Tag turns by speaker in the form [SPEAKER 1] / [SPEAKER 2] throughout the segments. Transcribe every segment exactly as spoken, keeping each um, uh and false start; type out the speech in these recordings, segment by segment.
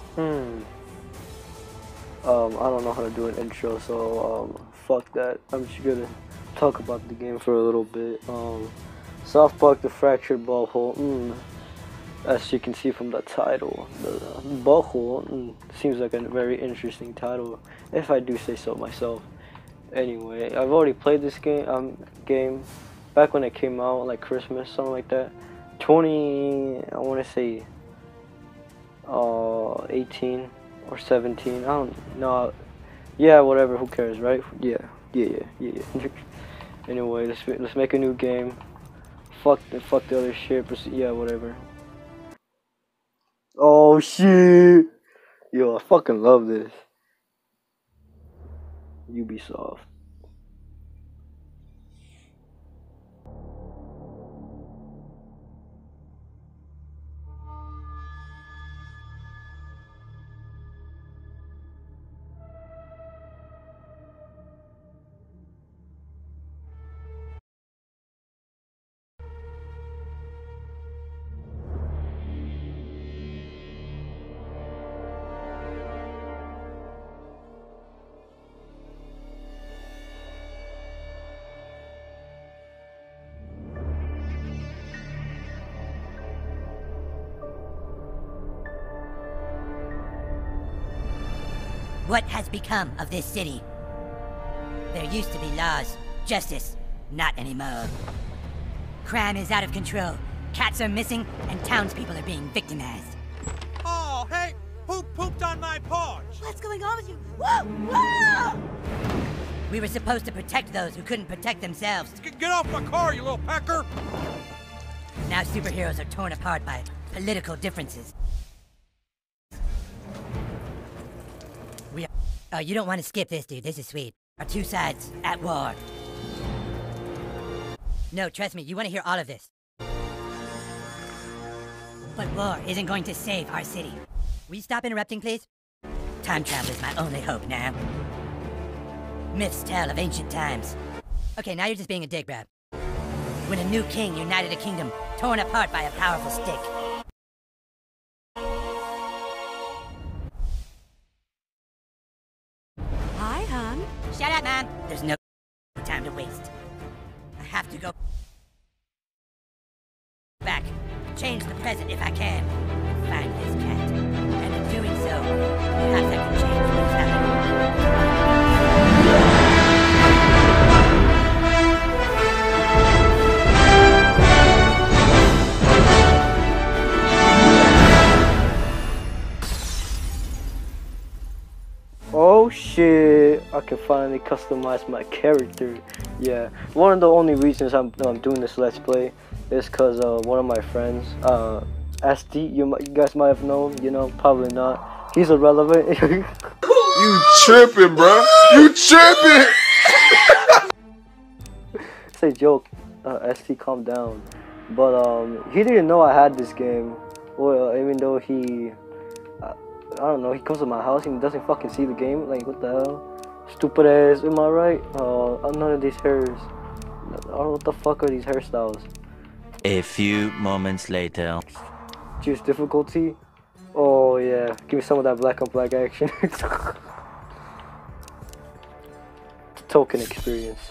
[SPEAKER 1] Hmm. Um, I don't know how to do an intro, so um, fuck that. I'm just gonna talk about the game for a little bit. Um, South Park: The Fractured Butthole. Mm. As you can see from the title, the butthole mm, seems like a very interesting title, if I do say so myself. Anyway, I've already played this game. Um, game back when it came out, like Christmas, something like that. twenty, I want to say, uh, eighteen or seventeen. I don't know. Yeah, whatever. Who cares, right? Yeah, yeah, yeah, yeah. yeah. Anyway, let's let's make a new game. Fuck the fuck the other shit. But yeah, whatever. Oh shit! Yo, I fucking love this. Ubisoft.
[SPEAKER 2] What has become of this city? There used to be laws, justice, not anymore. Crime is out of control, cats are missing, and townspeople are being victimized.
[SPEAKER 3] Oh, hey! Who pooped on my porch?
[SPEAKER 2] What's going on with you? Whoa! Whoa! We were supposed to protect those who couldn't protect themselves.
[SPEAKER 3] G get off my car, you little pecker!
[SPEAKER 2] Now superheroes are torn apart by political differences. We are... Oh, you don't want to skip this, dude. This is sweet. Our two sides at war. No, trust me, you want to hear all of this. But war isn't going to save our city. Will you stop interrupting, please? Time travel is my only hope now. Myths tell of ancient times. Okay, now you're just being a dick, Brad. When a new king united a kingdom torn apart by a powerful stick.
[SPEAKER 4] Hi, hon.
[SPEAKER 2] Shut up, Mom. There's no time to waste. I have to go back. Change the present if I can. Find this cat. And in doing so, perhaps I can change what's happening.
[SPEAKER 1] Oh shit, I can finally customize my character. Yeah, one of the only reasons I'm, I'm doing this Let's Play is because uh, one of my friends, uh, S D, you, you guys might have known, you know, probably not. He's irrelevant.
[SPEAKER 5] You tripping, bro. You tripping.
[SPEAKER 1] It's a joke, uh, S D, calm down. But um, he didn't know I had this game. Well, even though he... Uh, I don't know, he comes to my house and doesn't fucking see the game. Like, what the hell? Stupid ass, am I right? Uh, none of these hairs. I don't know what the fuck are these hairstyles.
[SPEAKER 6] A few moments later.
[SPEAKER 1] Choose difficulty? Oh yeah, give me some of that black on black action. Token experience.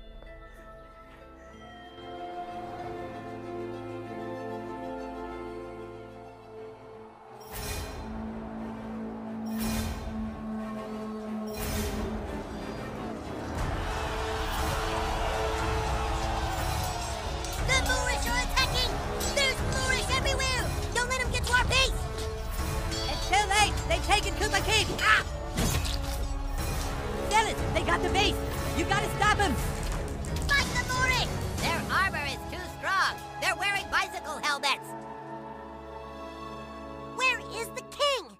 [SPEAKER 2] Taken Koopa King! Ah! Dennis, they got the base! You gotta stop him!
[SPEAKER 7] Fight the Moorish! Their armor is too strong! They're wearing bicycle helmets! Where is the king?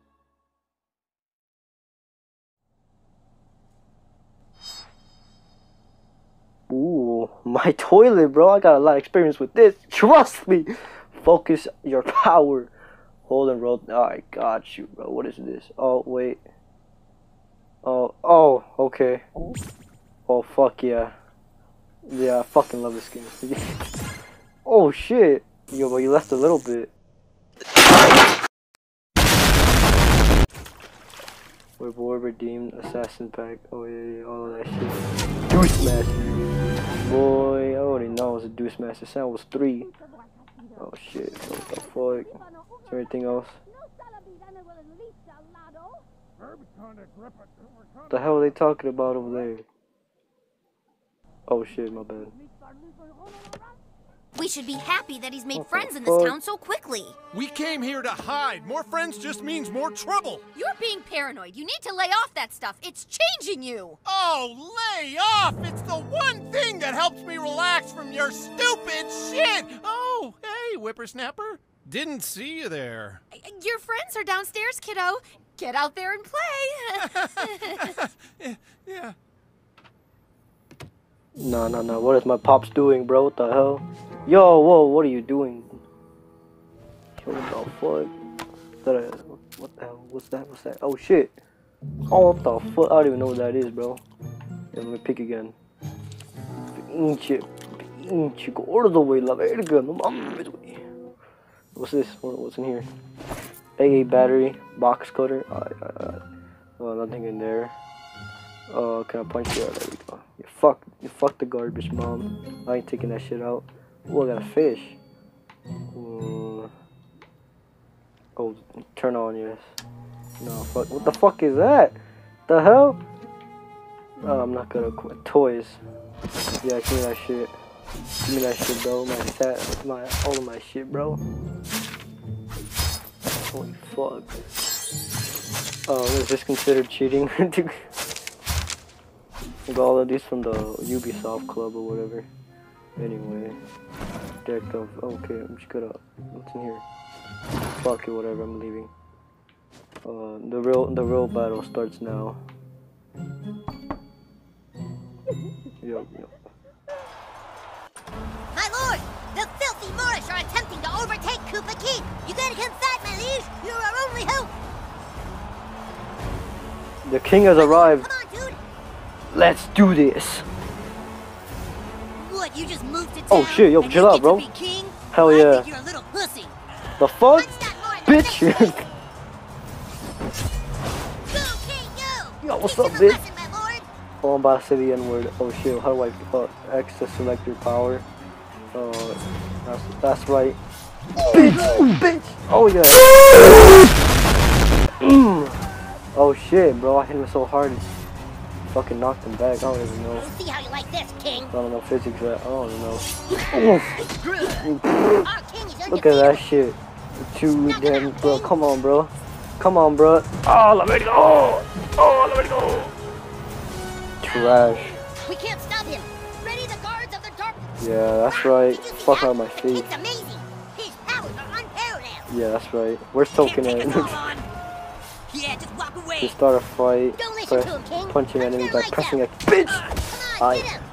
[SPEAKER 1] Ooh, my toilet, bro. I got a lot of experience with this. Trust me! Focus your power. Hold and roll. Oh, I got you, bro. What is this? Oh, wait. Oh, oh, okay. Oh, fuck yeah. Yeah, I fucking love this game. Oh, shit. Yo, but you left a little bit. Reward redeemed. Assassin pack. Oh yeah, yeah, all of that shit. Deuce Master. Boy, I already know it's a Deuce Master. Sound was three. Oh shit. What the fuck? Is there anything else? What the hell are they talking about over there? Oh shit, my bad.
[SPEAKER 4] We should be happy that he's made
[SPEAKER 1] What the
[SPEAKER 4] friends in this
[SPEAKER 1] fuck?
[SPEAKER 4] town so quickly.
[SPEAKER 3] We came here to hide. More friends just means more trouble.
[SPEAKER 4] You're being paranoid. You need to lay off that stuff. It's changing you.
[SPEAKER 3] Oh, lay off! It's the one thing that helps me relax from your stupid shit! Oh, hey, whippersnapper. Didn't see you there.
[SPEAKER 4] Your friends are downstairs, kiddo. Get out there and play.
[SPEAKER 3] Yeah.
[SPEAKER 1] No, no, no. What is my pops doing, bro? What the hell? Yo, whoa, what are you doing? Yo, what the fuck? Is that a, what the hell? What's that? What's that? Oh shit. Oh, what the fuck? I don't even know what that is, bro. Yeah, let me pick again. Pinche, pinche gordo, güey, la verga, no mames, güey. What's this? What, what's in here? A A battery, box cutter. Alright, alright, alright. Oh, nothing in there. Uh, can I punch you out? There we go. You fuck, you fuck the garbage, mom. I ain't taking that shit out. Oh, I got a fish. Uh, oh, turn on, yes. No, fuck. What the fuck is that? The hell? Oh, I'm not gonna quit. Toys. Yeah, give me that shit. Give me that shit, bro. My stat, my all of my shit, bro. Holy fuck. Oh, is this considered cheating? Got all of these from the Ubisoft club or whatever. Anyway, deck of okay. I'm just gonna. What's in here? Fuck it, whatever. I'm leaving. Uh, the real the real battle starts now. Yo, yo.
[SPEAKER 7] My lord, the filthy Moorish are attempting to overtake Kupa Keep. You gotta come fight, my liege. You're our only hope.
[SPEAKER 1] The king has arrived.
[SPEAKER 7] Come on, dude.
[SPEAKER 1] Let's do this.
[SPEAKER 7] What, you just moved to town?
[SPEAKER 1] Oh shit, yo,
[SPEAKER 7] and
[SPEAKER 1] chill
[SPEAKER 7] you
[SPEAKER 1] out,
[SPEAKER 7] get
[SPEAKER 1] bro.
[SPEAKER 7] to be king?
[SPEAKER 1] Hell
[SPEAKER 7] I
[SPEAKER 1] yeah.
[SPEAKER 7] think you're a little pussy.
[SPEAKER 1] The fuck,
[SPEAKER 7] Punch that Moor in the
[SPEAKER 1] bitch.
[SPEAKER 7] face. Go, king, go.
[SPEAKER 1] Yo, what's
[SPEAKER 7] Teach
[SPEAKER 1] up,
[SPEAKER 7] him a
[SPEAKER 1] bitch?
[SPEAKER 7] lesson, my lord.
[SPEAKER 1] Oh, I'm about to say the N word. Oh shit, how do I uh, X to select your power? Uh, that's that's right. Bitch, bitch. Oh yeah. Mm. Oh shit, bro, I hit him so hard. Fucking knocked him back. I don't even know.
[SPEAKER 7] We'll see how you like this, king.
[SPEAKER 1] I don't know physics. That I don't know.
[SPEAKER 7] Our king is
[SPEAKER 1] Look at that shit. Too damn, bro. Come on, bro. Come on, bro. Oh, let me go. Oh, let me go. Trash.
[SPEAKER 7] We can't stop him. Ready the guards of the dark.
[SPEAKER 1] Yeah, that's right.
[SPEAKER 7] Did you see
[SPEAKER 1] Fuck
[SPEAKER 7] that?
[SPEAKER 1] out of my face.
[SPEAKER 7] It's amazing. His powers are unparalleled.
[SPEAKER 1] Yeah, that's right. Where's Token
[SPEAKER 2] Can't
[SPEAKER 1] at?
[SPEAKER 2] take us all on. Yeah, just walk away.
[SPEAKER 1] To start a fight,
[SPEAKER 7] Don't listen
[SPEAKER 1] press
[SPEAKER 7] to him, King.
[SPEAKER 1] punching
[SPEAKER 7] Punch
[SPEAKER 1] enemies
[SPEAKER 7] their
[SPEAKER 1] by
[SPEAKER 7] lights
[SPEAKER 1] pressing
[SPEAKER 7] out.
[SPEAKER 1] a bitch.
[SPEAKER 7] Come on,
[SPEAKER 1] Aye.
[SPEAKER 7] get him.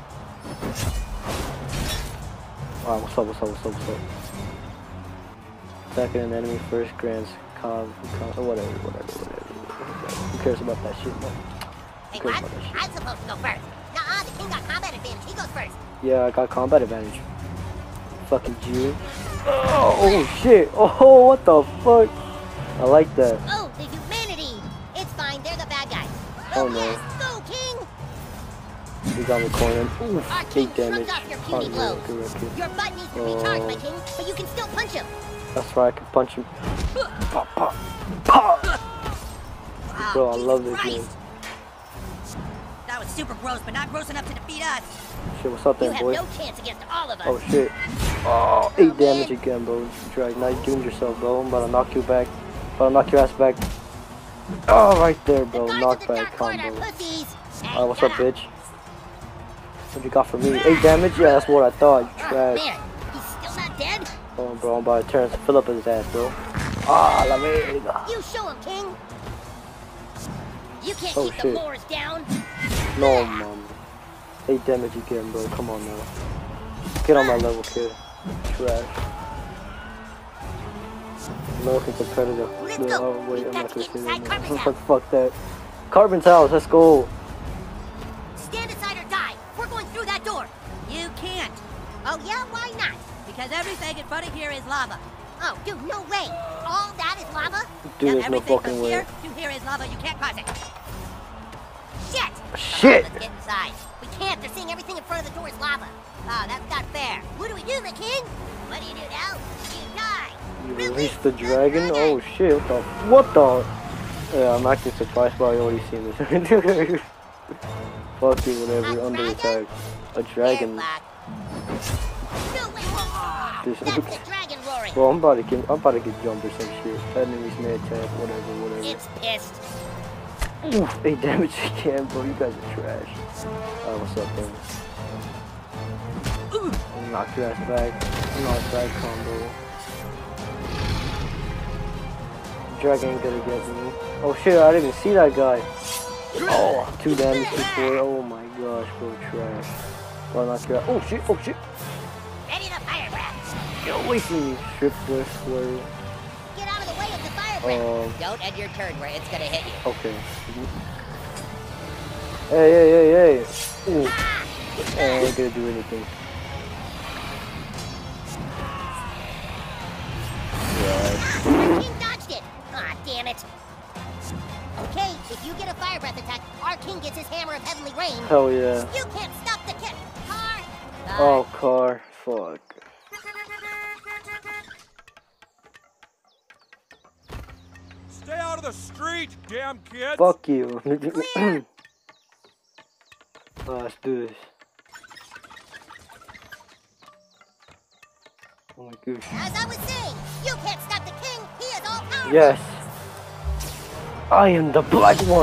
[SPEAKER 1] Alright, what's up, what's up, what's up, what's up? Attacking an enemy first grants con, con or whatever, whatever, whatever. Who cares about that shit, man?
[SPEAKER 7] Hey,
[SPEAKER 1] Who cares
[SPEAKER 7] what?
[SPEAKER 1] about that shit?
[SPEAKER 7] I'm supposed to go first. Nuh-uh, the king got combat advantage. He goes first.
[SPEAKER 1] Yeah, I got combat advantage. Fucking Jew. Oh, oh shit. Oh, what the fuck? I like that.
[SPEAKER 7] Oh, the humanity. It's fine. They're the bad guys.
[SPEAKER 1] Oh,
[SPEAKER 7] Oh,
[SPEAKER 1] no.
[SPEAKER 7] yes. Go, king.
[SPEAKER 1] He got me cornered. Oof,
[SPEAKER 7] Our king
[SPEAKER 1] eight damage.
[SPEAKER 7] shrugs off your
[SPEAKER 1] Oh,
[SPEAKER 7] puny
[SPEAKER 1] no,
[SPEAKER 7] blows.
[SPEAKER 1] good, good.
[SPEAKER 7] Your butt needs to recharge,
[SPEAKER 1] Oh.
[SPEAKER 7] my king, but you can still punch him.
[SPEAKER 1] That's right, I can punch him. Pop, pop, pop.
[SPEAKER 2] Oh,
[SPEAKER 1] Bro, I
[SPEAKER 2] Jesus
[SPEAKER 1] love this
[SPEAKER 2] Christ.
[SPEAKER 1] game.
[SPEAKER 2] That was super gross, but not gross enough to defeat us.
[SPEAKER 1] Shit, what's up
[SPEAKER 7] You
[SPEAKER 1] there,
[SPEAKER 7] have
[SPEAKER 1] boy?
[SPEAKER 7] no chance against all of us.
[SPEAKER 1] Oh shit. Oh, eight
[SPEAKER 7] man.
[SPEAKER 1] damage again, bro. Try nice doing yourself, bro. I'm about to knock you back. About to knock your ass back. Oh, right there,
[SPEAKER 7] The
[SPEAKER 1] bro.
[SPEAKER 7] guards of
[SPEAKER 1] Knock
[SPEAKER 7] the
[SPEAKER 1] back
[SPEAKER 7] dark court are
[SPEAKER 1] combo.
[SPEAKER 7] pussies.
[SPEAKER 1] Alright, what's up, bitch? What you got for me? Eight damage? Yeah, that's what I thought. You
[SPEAKER 7] Oh,
[SPEAKER 1] trash.
[SPEAKER 7] man. He's still not dead?
[SPEAKER 1] Oh, bro, I'm about to turn fill up his ass, bro. Ah, la verga.
[SPEAKER 7] You show him, king. You can't
[SPEAKER 1] Oh,
[SPEAKER 7] keep
[SPEAKER 1] shit.
[SPEAKER 7] the Moors down.
[SPEAKER 1] No, mom. Eight damage again, bro. Come on now. Get on my level, kid. Trash. American competitor.
[SPEAKER 7] Let's
[SPEAKER 1] Yeah,
[SPEAKER 7] go.
[SPEAKER 1] oh, wait,
[SPEAKER 7] We've
[SPEAKER 1] I'm
[SPEAKER 7] got
[SPEAKER 1] not
[SPEAKER 7] to
[SPEAKER 1] gonna
[SPEAKER 7] get
[SPEAKER 1] say
[SPEAKER 7] inside
[SPEAKER 1] that.
[SPEAKER 7] Carbon's
[SPEAKER 1] No.
[SPEAKER 7] house.
[SPEAKER 1] Fuck that. Carbon's house, let's go.
[SPEAKER 7] Stand aside or die. We're going through that door.
[SPEAKER 2] You can't,
[SPEAKER 7] Oh, yeah? Why not?
[SPEAKER 2] because everything in front of here is lava.
[SPEAKER 7] Oh, dude, no way. All that is lava?
[SPEAKER 1] Dude,
[SPEAKER 2] Now,
[SPEAKER 1] there's no
[SPEAKER 2] everything
[SPEAKER 1] fucking
[SPEAKER 2] from
[SPEAKER 1] way.
[SPEAKER 2] here to here is lava. You can't cross it.
[SPEAKER 7] Shit!
[SPEAKER 1] Shit!
[SPEAKER 7] Come on, let's get inside. We can't. They're seeing everything in front of the door is lava. Oh, that's not fair. What do we do, the king? What do you do now? You die.
[SPEAKER 1] You release the dragon? Oh shit, what the? What the? Yeah, I'm actually surprised by already seeing this. Fuck you, whenever you're under attack. A dragon.
[SPEAKER 7] No way.
[SPEAKER 1] This
[SPEAKER 7] That's the dragon roaring.
[SPEAKER 1] Bro, I'm about to get, I'm about to get jumped or some shit. Enemies may attack, whatever, whatever.
[SPEAKER 7] It's pissed.
[SPEAKER 1] Oof, eight damage again, bro. You guys are trash. Alright, what's up, then? Knock your ass back. Knock back combo. Dragon ain't gonna get me. Oh shit, I didn't even see that guy. Oh, two damage before. Oh my gosh, bro, trash. Well, knock your ass. Oh shit, oh shit.
[SPEAKER 7] Ready to fire breath.
[SPEAKER 1] Get away from me, stripper swear.
[SPEAKER 7] Get out of the way of the fire breath.
[SPEAKER 1] Um,
[SPEAKER 7] Don't end your turn where it's gonna hit you.
[SPEAKER 1] okay. Hey, hey, hey, hey. Ooh. I ain't gonna do anything.
[SPEAKER 7] Our king dodged it. Aw, damn it. Okay, if you get a fire breath attack, our king gets his hammer of heavenly rain.
[SPEAKER 1] Hell yeah.
[SPEAKER 7] You can't stop the kick. Car.
[SPEAKER 1] Oh, car. Fuck.
[SPEAKER 8] Stay out of the street, damn kids!
[SPEAKER 1] Fuck you. Oh, let's do this. Oh my gosh.
[SPEAKER 7] As I was saying, you can't stop the king. He is all powerful.
[SPEAKER 1] Yes. I am the black one.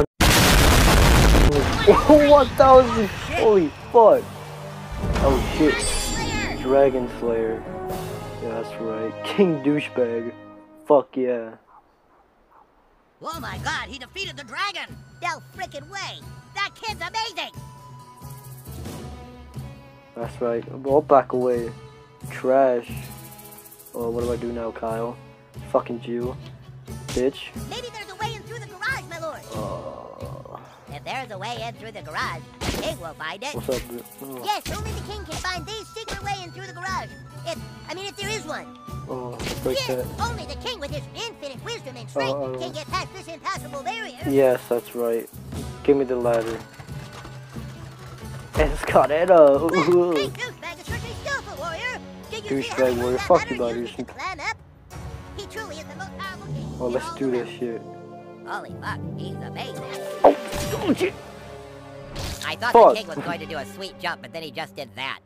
[SPEAKER 1] one thousand. Holy fuck. Oh shit. Dragon Slayer. Yeah, that's right. King douchebag. Fuck yeah.
[SPEAKER 7] Oh my god, he defeated the dragon. No frickin' way. That kid's amazing.
[SPEAKER 1] That's right. I'll back away. Trash. Oh, what do I do now, Kyle? Fucking Jew. Bitch.
[SPEAKER 7] Maybe there's a way in through the garage, my lord.
[SPEAKER 1] Uh,
[SPEAKER 7] If there's a way in through the garage, the king will find it.
[SPEAKER 1] what's up, dude? Oh,
[SPEAKER 7] Yes, only the king can find the secret way in through the garage. If, I mean, if there is one.
[SPEAKER 1] oh break
[SPEAKER 7] Yes,
[SPEAKER 1] that.
[SPEAKER 7] only the king with his infinite wisdom and strength
[SPEAKER 1] Uh,
[SPEAKER 7] can get past this impassable barrier.
[SPEAKER 1] Yes, that's right. Give me the ladder. Escalera.
[SPEAKER 7] Well, King Douchebag is strictly skillful, warrior. Did you see how
[SPEAKER 1] Douchebag
[SPEAKER 7] he
[SPEAKER 1] warrior.
[SPEAKER 7] used that
[SPEAKER 1] Fuck
[SPEAKER 7] ladder
[SPEAKER 1] you, buddy.
[SPEAKER 7] using to climb up? He truly is the most powerful king.
[SPEAKER 1] Oh,
[SPEAKER 7] in
[SPEAKER 1] let's
[SPEAKER 7] all
[SPEAKER 1] do
[SPEAKER 7] the
[SPEAKER 1] this
[SPEAKER 7] realm.
[SPEAKER 1] shit.
[SPEAKER 7] Holy fuck, he's amazing.
[SPEAKER 1] Oh shit.
[SPEAKER 7] I thought
[SPEAKER 1] Fuck.
[SPEAKER 7] the king was going to do a sweet jump, but then he just did that.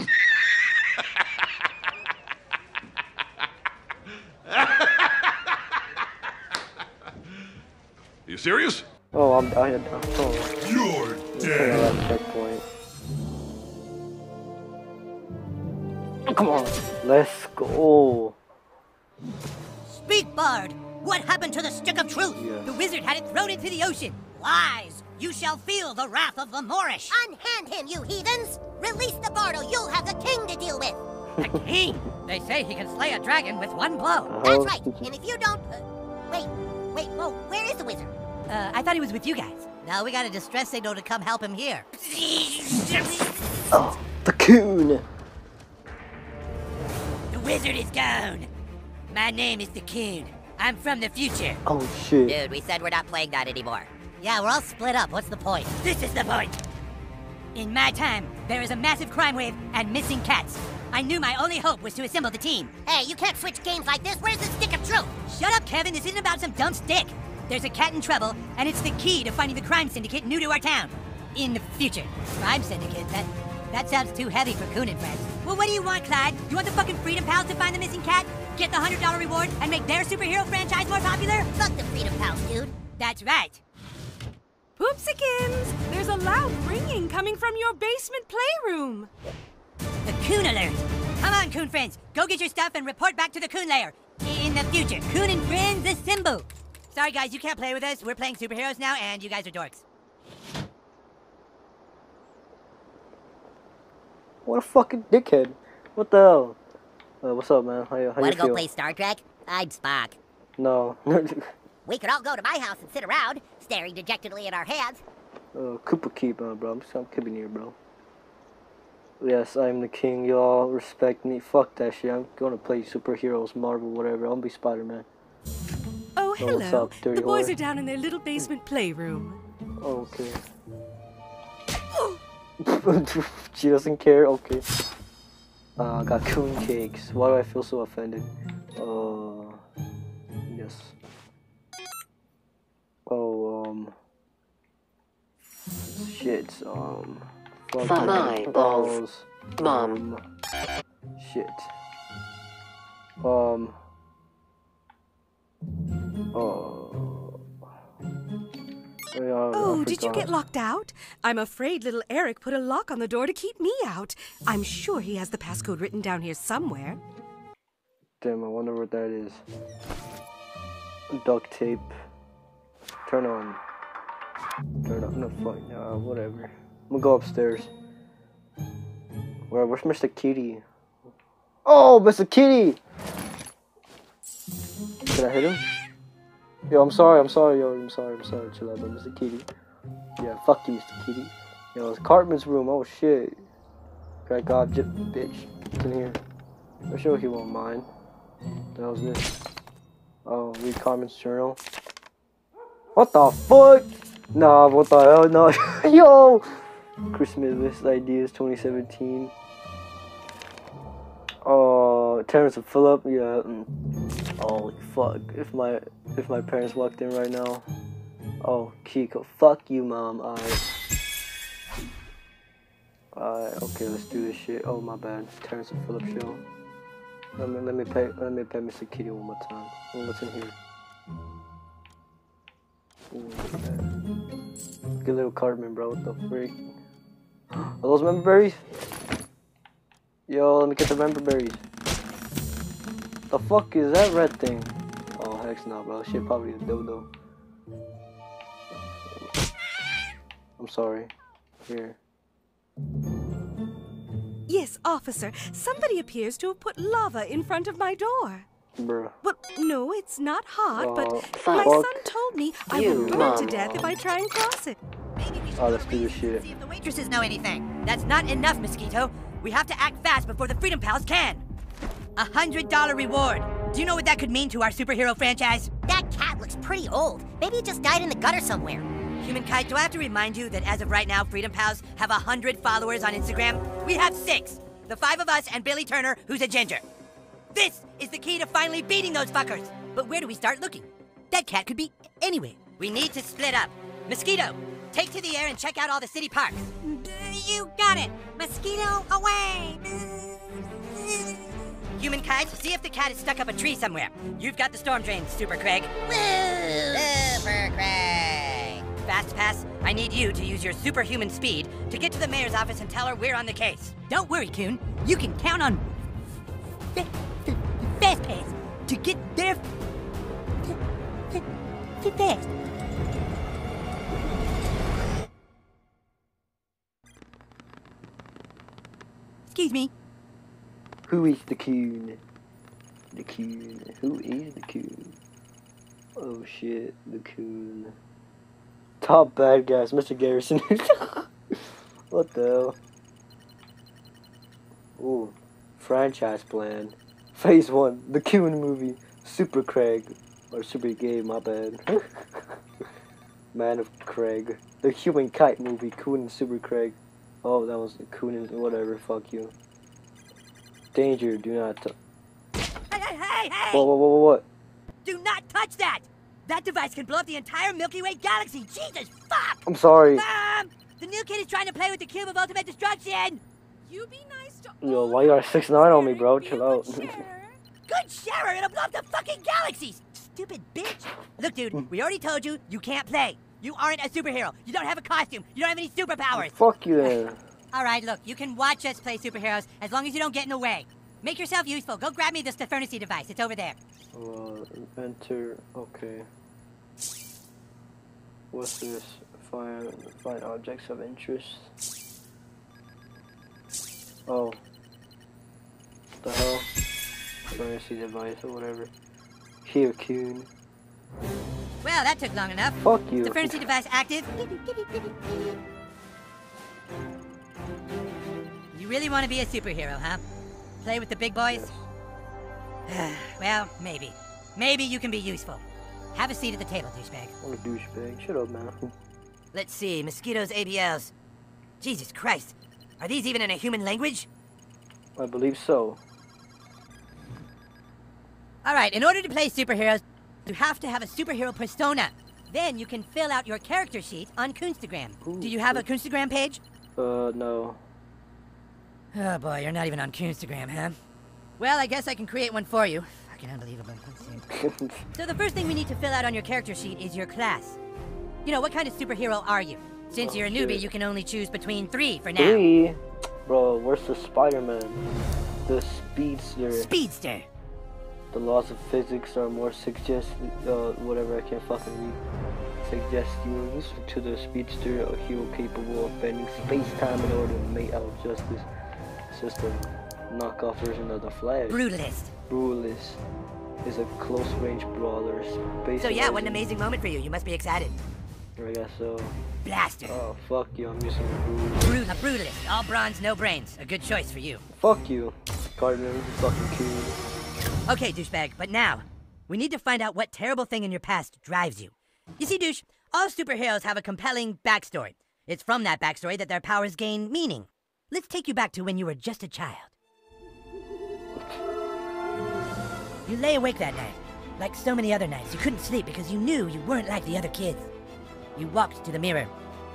[SPEAKER 5] You serious?
[SPEAKER 1] Oh, I'm. I had. Oh.
[SPEAKER 5] You're
[SPEAKER 1] Yeah, that's checkpoint. Oh, come on. Let's go.
[SPEAKER 2] Speak, Bard! What happened to the stick of truth?
[SPEAKER 1] Yeah.
[SPEAKER 2] The wizard had it thrown into the ocean. Lies! You shall feel the wrath of the Moorish.
[SPEAKER 7] Unhand him, you heathens! Release the Bardo, you'll have the king to deal with!
[SPEAKER 2] The king! They say he can slay a dragon with one blow.
[SPEAKER 7] That's
[SPEAKER 1] Oh.
[SPEAKER 7] right, and if you don't... Uh, wait, wait, whoa, where is the wizard?
[SPEAKER 2] Uh, I thought he was with you guys.
[SPEAKER 7] Now we got a distress signal to come help him here.
[SPEAKER 1] Oh, the coon.
[SPEAKER 2] The wizard is gone. My name is the Coon. I'm from the future.
[SPEAKER 1] Oh shit.
[SPEAKER 7] Dude, we said we're not playing that anymore. Yeah, we're all split up. What's the point?
[SPEAKER 2] This is the point. In my time, there is a massive crime wave and missing cats. I knew my only hope was to assemble the team.
[SPEAKER 7] Hey, you can't switch games like this. Where's the stick of truth?
[SPEAKER 2] Shut up, Kevin. This isn't about some dumb stick. There's a cat in trouble, and it's the key to finding the crime syndicate new to our town. In the future. Crime syndicate? That that sounds too heavy for Coon and friends. Well, what do you want, Clyde? You want the fucking Freedom Pals to find the missing cat? Get the one hundred dollar reward and make their superhero franchise more popular?
[SPEAKER 7] Fuck the Freedom Pals, dude.
[SPEAKER 2] That's right.
[SPEAKER 9] Poopsikins! There's a loud ringing coming from your basement playroom.
[SPEAKER 2] The Coon Alert. Come on, Coon friends. Go get your stuff and report back to the Coon Lair. In the future. Coon and friends assemble. Sorry, guys, you can't play with us. We're playing superheroes now, and you guys are dorks.
[SPEAKER 1] What a fucking dickhead. What the hell? Uh, what's up, man? How, you- how
[SPEAKER 7] Wanna
[SPEAKER 1] you
[SPEAKER 7] go
[SPEAKER 1] feel?
[SPEAKER 7] play Star Trek? I'm Spock.
[SPEAKER 1] No.
[SPEAKER 7] We could all go to my house and sit around, staring dejectedly at our hands.
[SPEAKER 1] uh, Cooper Keep, uh, bro. I'm just I'm keeping here, bro. Yes, I'm the king. Y'all respect me. Fuck that shit. I'm gonna play superheroes, Marvel, whatever. I'm gonna be Spider-Man.
[SPEAKER 9] Oh,
[SPEAKER 1] Oh, what's
[SPEAKER 9] hello.
[SPEAKER 1] up, dirty
[SPEAKER 9] The boys
[SPEAKER 1] whore?
[SPEAKER 9] are down in their little basement playroom.
[SPEAKER 1] Oh, okay. She doesn't care. Okay. Uh, got coon cakes. Why do I feel so offended? Uh, yes. Oh, um, shit. Um,
[SPEAKER 10] Five balls. Mom.
[SPEAKER 1] Um, shit. Um. Oh. Yeah,
[SPEAKER 9] Oh,
[SPEAKER 1] I
[SPEAKER 9] did you
[SPEAKER 1] forgot.
[SPEAKER 9] get locked out? I'm afraid little Eric put a lock on the door to keep me out. I'm sure he has the passcode written down here somewhere.
[SPEAKER 1] Damn, I wonder what that is. Duct tape. Turn on. Turn on. No, fuck. Uh, whatever. I'm gonna go upstairs. Where? Where's Mister Kitty? Oh, Mister Kitty! Did I hit him? Yo, I'm sorry, I'm sorry, yo, I'm sorry, I'm sorry, chill out, Mister Kitty. Yeah, fuck you, Mister Kitty. Yo, it's Cartman's room, oh shit. I got j bitch. It's in here. I'm sure he won't mind. What the hell's this? Oh, read Cartman's journal. What the fuck? Nah, what the hell? No. Yo! Christmas list ideas twenty seventeen. Oh, Terrence and Phillip, yeah. Mm. Oh, fuck. If my if my parents walked in right now. Oh, Kiko, fuck you, mom. Alright. Alright, okay, let's do this shit. Oh, my bad. Terrence and Phillip show. Let me let me pay let me pay Mister Kitty one more time. Oh, what's in here? Ooh, good little Cartman, bro. What the freak? Are those member berries? Yo, let me get the member berries. The fuck is that red thing? Oh, heck no, bro. Shit, probably a dildo. I'm sorry. Here.
[SPEAKER 9] Yes, officer. Somebody appears to have put lava in front of my door.
[SPEAKER 1] Bruh.
[SPEAKER 9] Well, no, it's not hot,
[SPEAKER 1] Oh,
[SPEAKER 9] but
[SPEAKER 1] fuck.
[SPEAKER 9] my son told me I
[SPEAKER 10] You,
[SPEAKER 9] will burn
[SPEAKER 10] Mom.
[SPEAKER 9] to death if I try and cross it.
[SPEAKER 2] Maybe we should
[SPEAKER 1] Oh, let's
[SPEAKER 2] go
[SPEAKER 1] do this
[SPEAKER 2] read
[SPEAKER 1] shit.
[SPEAKER 2] and see if the waitresses know anything. That's not enough, Mosquito. We have to act fast before the Freedom Pals can. A hundred dollar reward. Do you know what that could mean to our superhero franchise?
[SPEAKER 7] That cat looks pretty old. Maybe it just died in the gutter somewhere.
[SPEAKER 2] Humankind, do I have to remind you that as of right now, Freedom Pals have a hundred followers on Instagram? We have six. The five of us and Billy Turner, who's a ginger. This is the key to finally beating those fuckers. But where do we start looking? That cat could be anywhere. We need to split up. Mosquito, take to the air and check out all the city parks. You got it. Mosquito, away. Humankind, see if the cat is stuck up a tree somewhere. You've got the storm drain, Super Craig.
[SPEAKER 7] Woo! Super Craig!
[SPEAKER 2] Fast Pass, I need you to use your superhuman speed to get to the mayor's office and tell her we're on the case. Don't worry, Coon. You can count on fa- fa- Fast Pass to get there fa- fa- fa- fast. Excuse me.
[SPEAKER 1] Who is the coon? The coon. Who is the coon? Oh shit, the coon. Top bad guys, Mister Garrison. What the hell? Ooh, franchise plan. Phase one, the Coon movie. Super Craig. Or Super Gay, my bad. Man of Craig. The Human Kite movie, Coon and Super Craig. Oh, that was the Coon and whatever, fuck you. Danger, do not touch.
[SPEAKER 2] Hey, hey, hey, hey!
[SPEAKER 1] Whoa, whoa, whoa, whoa, what?
[SPEAKER 2] Do not touch that! That device can blow up the entire Milky Way galaxy! Jesus, fuck!
[SPEAKER 1] I'm sorry.
[SPEAKER 2] Mom! The new kid is trying to play with the cube of ultimate destruction!
[SPEAKER 9] You be nice to
[SPEAKER 1] Yo,
[SPEAKER 9] all
[SPEAKER 1] why you got a six nine on me, bro?
[SPEAKER 9] Be a
[SPEAKER 1] Chill
[SPEAKER 9] good
[SPEAKER 1] out.
[SPEAKER 9] sharer.
[SPEAKER 2] Good sharer, it'll blow up the fucking galaxies! Stupid bitch! Look,
[SPEAKER 1] Hmm.
[SPEAKER 2] dude, we already told you, you can't play. You aren't a superhero. You don't have a costume. You don't have any superpowers.
[SPEAKER 1] Fuck you then.
[SPEAKER 2] Alright, look, you can watch us play superheroes as long as you don't get in the way. Make yourself useful. Go grab me this Stefernacy device. It's over there.
[SPEAKER 1] Uh, enter, okay. What's this? Find, find objects of interest. Oh. The hell? Stefernacy device or whatever. Here, Coon.
[SPEAKER 2] Well, that took long enough.
[SPEAKER 1] Fuck you.
[SPEAKER 2] Stefernacy device active. You really want to be a superhero, huh? Play with the big boys? Well, maybe. Maybe you can be useful. Have a seat at the table, douchebag.
[SPEAKER 1] I'm a douchebag. Shut up, man.
[SPEAKER 2] Let's see, Mosquito's A B Ls. Jesus Christ. Are these even in a human language?
[SPEAKER 1] I believe so.
[SPEAKER 2] Alright, in order to play superheroes, you have to have a superhero persona. Then you can fill out your character sheet on Coonstagram.
[SPEAKER 1] Ooh,
[SPEAKER 2] Do you have a Coonstagram page?
[SPEAKER 1] Uh, no.
[SPEAKER 2] Oh boy, you're not even on Coonstagram, huh? Well, I guess I can create one for you. Fucking unbelievable. Let's see. So the first thing we need to fill out on your character sheet is your class. You know, what kind of superhero are you? Since
[SPEAKER 1] Oh,
[SPEAKER 2] you're a newbie,
[SPEAKER 1] shit.
[SPEAKER 2] you can only choose between three for now.
[SPEAKER 1] Three? Bro, where's the Spider-Man? The Speedster.
[SPEAKER 2] Speedster.
[SPEAKER 1] The laws of physics are more suggest, uh, whatever, I can't fucking read. Suggestions to the Speedster, a hero capable of bending space-time in order to mate out justice. It's just a knockoff version of the Flash.
[SPEAKER 2] Brutalist.
[SPEAKER 1] Brutalist is a close-range brawler. Space
[SPEAKER 2] So yeah, what an
[SPEAKER 1] emerging-
[SPEAKER 2] amazing moment for you. You must be excited.
[SPEAKER 1] I guess so.
[SPEAKER 2] Blaster.
[SPEAKER 1] Oh, fuck you, I'm using the Brutalist.
[SPEAKER 2] Brut a brutalist. All bronze, no brains. A good choice for you.
[SPEAKER 1] Fuck you, Cartman, you fucking cool.
[SPEAKER 2] Okay, douchebag, but now, we need to find out what terrible thing in your past drives you. You see, douche, all superheroes have a compelling backstory. It's from that backstory that their powers gain meaning. Let's take you back to when you were just a child. You lay awake that night. Like so many other nights, you couldn't sleep because you knew you weren't like the other kids. You walked to the mirror.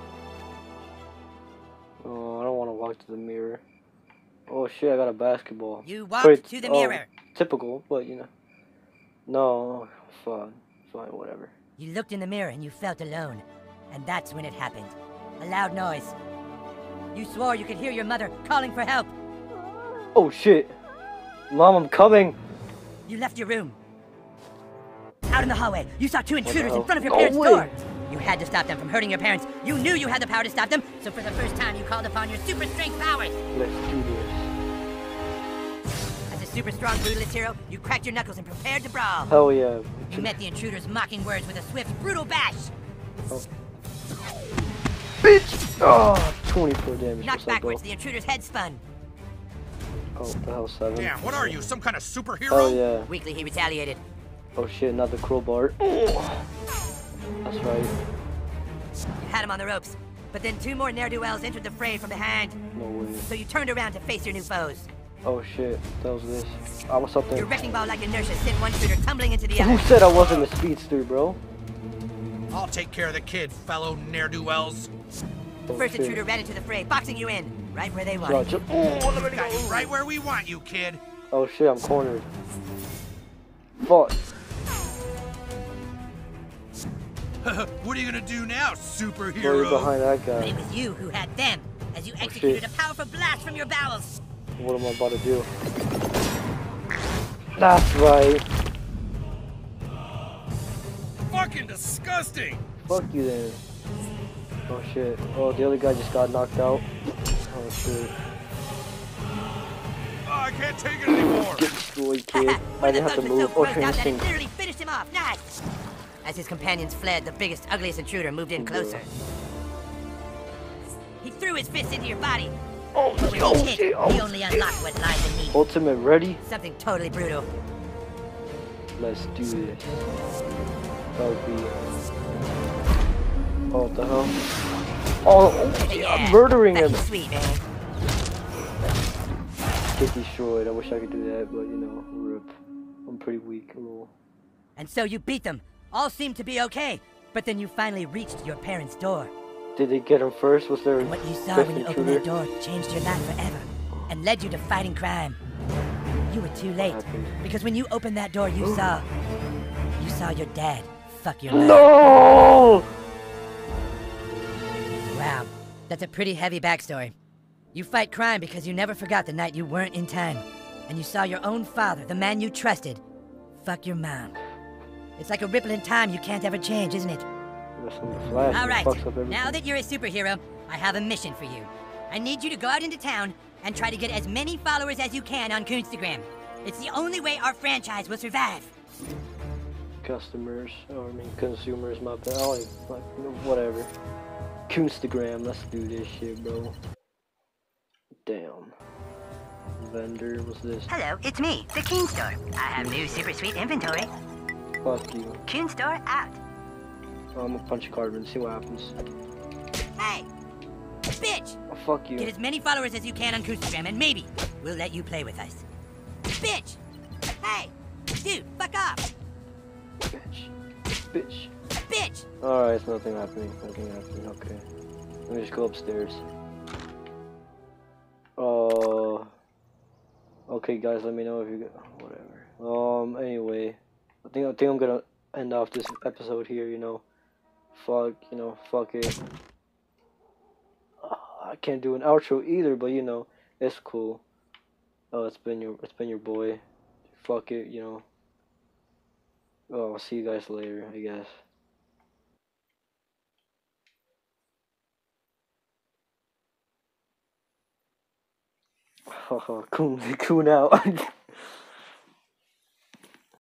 [SPEAKER 1] Oh, I don't want to walk to the mirror. Oh shit, I got a basketball.
[SPEAKER 2] You walked
[SPEAKER 1] Wait,
[SPEAKER 2] to the
[SPEAKER 1] oh,
[SPEAKER 2] mirror.
[SPEAKER 1] Typical, but you know. No, fine, fine, whatever.
[SPEAKER 2] You looked in the mirror and you felt alone. And that's when it happened. A loud noise. You swore you could hear your mother calling for help.
[SPEAKER 1] Oh shit! Mom, I'm coming!
[SPEAKER 2] You left your room. Out in the hallway, you saw two intruders in
[SPEAKER 1] hell?
[SPEAKER 2] front of your
[SPEAKER 1] No
[SPEAKER 2] parents'
[SPEAKER 1] way.
[SPEAKER 2] door. You had to stop them from hurting your parents. You knew you had the power to stop them, so for the first time you called upon your super strength powers.
[SPEAKER 1] Let's do this.
[SPEAKER 2] As a super strong brutalist hero, you cracked your knuckles and prepared to brawl.
[SPEAKER 1] Hell yeah.
[SPEAKER 2] You met the intruders' mocking words with a swift, brutal bash.
[SPEAKER 1] Oh. Bitch! Oh, twenty-four damage.
[SPEAKER 2] Knocked
[SPEAKER 1] What's up,
[SPEAKER 2] backwards,
[SPEAKER 1] bro?
[SPEAKER 2] the intruder's head spun.
[SPEAKER 1] Oh, what the hell, seven?
[SPEAKER 3] Damn, what are you, some kind of superhero?
[SPEAKER 1] Hell yeah.
[SPEAKER 2] Weakly, he retaliated.
[SPEAKER 1] Oh shit, not the crowbar. Oh. That's right.
[SPEAKER 2] You had him on the ropes. But then two more ne'er-do-wells entered the fray from behind.
[SPEAKER 1] No way.
[SPEAKER 2] So you turned around to face your new foes.
[SPEAKER 1] Oh shit, that was this. I was something.
[SPEAKER 2] Your wrecking ball like inertia sent one shooter tumbling into the
[SPEAKER 1] Who
[SPEAKER 2] other.
[SPEAKER 1] said I wasn't a speedster, bro?
[SPEAKER 3] I'll take care of the kid, fellow ne'er-do-wells.
[SPEAKER 2] The
[SPEAKER 1] Oh,
[SPEAKER 2] first
[SPEAKER 1] shit.
[SPEAKER 2] intruder ran into the fray, boxing you in, right where they
[SPEAKER 1] So I
[SPEAKER 2] wanted.
[SPEAKER 1] ju- Oh, let me
[SPEAKER 3] Got you
[SPEAKER 1] go.
[SPEAKER 3] right where we want you, kid.
[SPEAKER 1] Oh shit, I'm cornered. Fuck.
[SPEAKER 3] What are you gonna do now,
[SPEAKER 1] Bro, you're
[SPEAKER 3] superhero?
[SPEAKER 1] behind that
[SPEAKER 2] But
[SPEAKER 1] guy.
[SPEAKER 2] it was you who had them, as you
[SPEAKER 1] Oh,
[SPEAKER 2] executed
[SPEAKER 1] shit.
[SPEAKER 2] a powerful blast from your bowels.
[SPEAKER 1] What am I about to do? That's right.
[SPEAKER 3] Fucking disgusting.
[SPEAKER 1] Fuck you then. Oh shit. Oh, the other guy just got knocked out. Oh shit.
[SPEAKER 3] Oh, I can't take it anymore.
[SPEAKER 1] Get destroyed, kid.
[SPEAKER 2] One
[SPEAKER 1] I
[SPEAKER 2] of the
[SPEAKER 1] didn't have to
[SPEAKER 2] thugs was so
[SPEAKER 1] move or
[SPEAKER 2] grossed out that it
[SPEAKER 1] anything.
[SPEAKER 2] literally finished him off. Nice! As his companions fled, the biggest, ugliest intruder moved in closer. He threw his fist into your body.
[SPEAKER 1] Oh,
[SPEAKER 2] But when
[SPEAKER 1] oh
[SPEAKER 2] he hit,
[SPEAKER 1] shit.
[SPEAKER 2] he
[SPEAKER 1] Oh,
[SPEAKER 2] only unlocked what lies beneath.
[SPEAKER 1] ultimate ready?
[SPEAKER 2] Something totally brutal.
[SPEAKER 1] Let's do this. That would be. Oh, what the hell? Oh, oh shit,
[SPEAKER 2] Yeah,
[SPEAKER 1] I'm murdering him.
[SPEAKER 2] that's sweet, man.
[SPEAKER 1] Get destroyed. I wish I could do that, but you know, rip. I'm pretty weak. A little.
[SPEAKER 2] And so you beat them. All seemed to be okay. But then you finally reached your parents' door.
[SPEAKER 1] Did they get him first? Was there
[SPEAKER 2] And what you saw
[SPEAKER 1] fifth
[SPEAKER 2] when you opened
[SPEAKER 1] intruder?
[SPEAKER 2] that door changed your life forever. And led you to fighting crime. You were too late.
[SPEAKER 1] happened?
[SPEAKER 2] Because when you opened that door, you saw... You saw your dad fuck your mother.
[SPEAKER 1] No!
[SPEAKER 2] Wow. That's a pretty heavy backstory. You fight crime because you never forgot the night you weren't in time. And you saw your own father, the man you trusted, fuck your mom. It's like a ripple in time you can't ever change, isn't it?
[SPEAKER 1] That's in the flash.
[SPEAKER 2] All
[SPEAKER 1] It
[SPEAKER 2] right,
[SPEAKER 1] fucks up everything.
[SPEAKER 2] now that you're a superhero, I have a mission for you. I need you to go out into town and try to get as many followers as you can on Coonstagram. It's the only way our franchise will survive.
[SPEAKER 1] Customers, or I mean consumers, my bad. I don't even, like, you know, whatever. Coonstagram, let's do this shit, bro. Damn. Vendor, what's this?
[SPEAKER 2] Hello, it's me, the Coon Store. I have new super sweet inventory.
[SPEAKER 1] Fuck you.
[SPEAKER 2] Coon Store out.
[SPEAKER 1] I'm gonna punch Cartman, see what happens.
[SPEAKER 2] Hey! Bitch!
[SPEAKER 1] Oh, fuck you.
[SPEAKER 2] Get as many followers as you can on Instagram, and maybe we'll let you play with us. Bitch! Hey! Dude, fuck off!
[SPEAKER 1] Bitch. Bitch.
[SPEAKER 2] Bitch!
[SPEAKER 1] Alright, it's nothing happening. Nothing happening. Okay. Let me just go upstairs. Uh. Okay, guys, let me know if you get. Whatever. Um, anyway. I think, I think I'm gonna end off this episode here, you know. Fuck, you know, fuck it. Uh, I can't do an outro either, but you know, it's cool. Oh, it's been your, it's been your boy. Fuck it, you know. Oh, I'll see you guys later, I guess. Haha, coon, coon out.